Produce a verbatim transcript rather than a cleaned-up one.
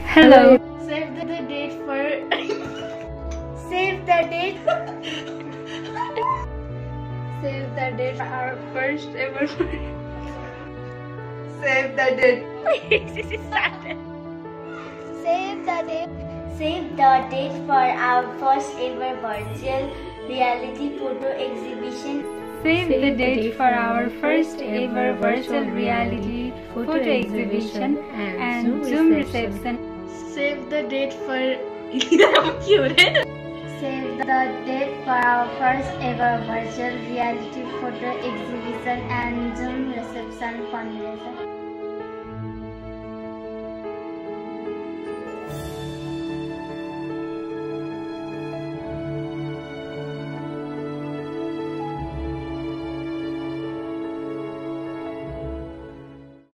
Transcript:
Hello. Save the date for. Save the date. Save the date for our first ever. Save the date. Save the date. Save the date for our first ever virtual reality photo exhibition. Save the date for our first ever virtual reality photo exhibition and Zoom reception. Save the date for. Save the date for our first ever virtual reality photo exhibition and Zoom reception fundraiser.